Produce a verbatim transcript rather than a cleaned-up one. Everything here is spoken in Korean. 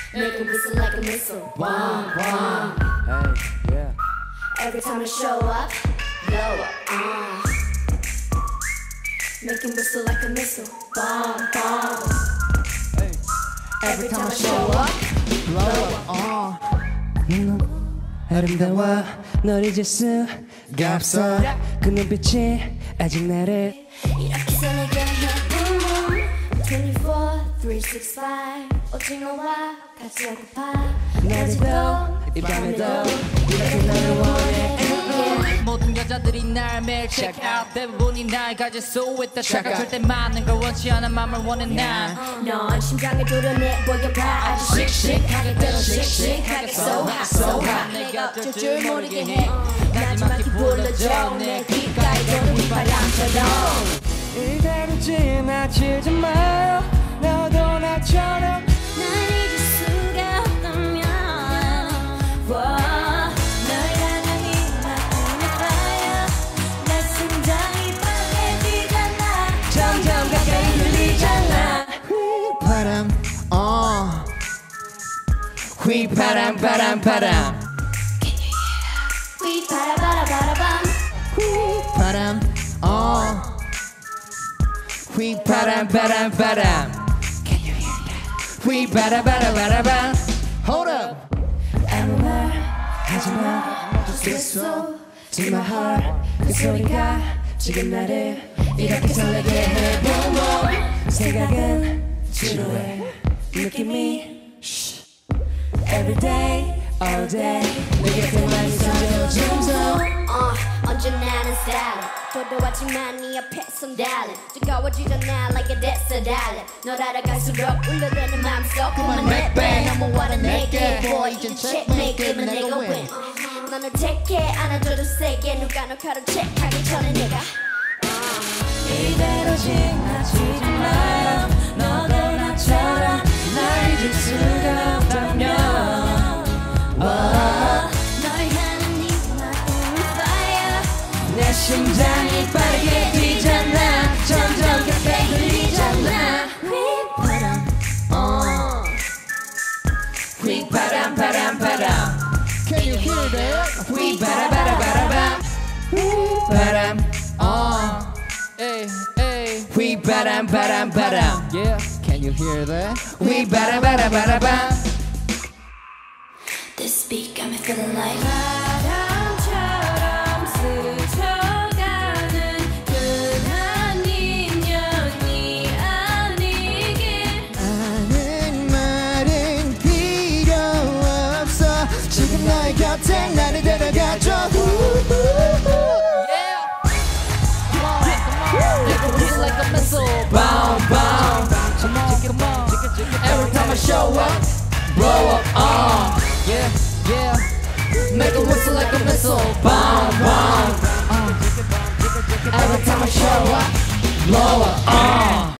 Make it whistle like a missile. Bomb, bomb. Hey, yeah. Every time I show up, blow up. Uh. Make it whistle like a missile. Bomb, bomb. Hey. Every time I show up, blow up. 어. 넌 아름다워 널 잊을 수가 없어 그 눈빛이 아직 나를 이렇게 설레게 해 boom boom twenty-four, three sixty-five 오징어와 같이 하고파 낮에도 이 밤에도 이렇게 너를 원해 모든 여자들이 날 매일 check out 대부분이 날 가질 수 있다 check out 절대 많은 걸 원치 않아 맘을 원해 난넌 심장에 도려내 보여봐 아주 씩씩하게 때론 씩씩하게 so hot so hot 내가 어쩔 줄 모르게 해 마지막히 불러줘 내 귓가에 도는 휘바람처럼 이대로 지나치지 마요 너도 나처럼 날 잊을 수가 없다면 wow. 널 향한 이 마음의 fire 내 심장이 빠르게 뛰잖아 점점 가까이 들리잖아 휘바람 어 휘바람 바람 바람 휘바라바라바라밤 휘바람 어 휘바람 바람 바람 Can you hear that? 휘바라바라바라밤 Hold up 아무 말 하지마 Just whistle to my heart 그 소리가 지금 나를 이렇게 설레게 해 Boom boom 생각은 지루해 느낌이 Every day, all day 내 곁에만 있어줘 줌좀 uh, 언제나 나는 style 도도하지만 네 앞에선 달래 뜨거워지잖아 like a desert darling 널 알아갈수록 울려대는 맘속 그만 내빼 너무 원해 내게 boy 이젠 checkmate 게임은 내가 win 너는 take it 안아줘도 세게 누가 널 가로채하기 전에 내가 이대로 지나치지 마요 너도 나처럼 날 잊을 수가 없다면 내 심장이 빠르게 뛰잖아 점점 가까이 들리잖아 휘바람 어 휘바람 바람 바람 Can you hear that? 휘바라바라바라밤 휘바람 어 에이 에이 휘바람 바람 바람 yeah Can you hear that? 휘바라바라바라밤 This beat got me feeling like 바람처럼 스쳐가는 그한 인연이 아니길 아는 말은 필요 없어 지금 나의 곁에 나를 데려가줘 Whistle like a missile Boom boom Come on come on Every time I show up Blow up uh. yeah yeah Make a whistle like a missile Boom boom Every time I show up Blow up uh.